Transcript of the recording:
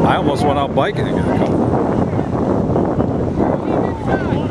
I almost went out biking and got caught.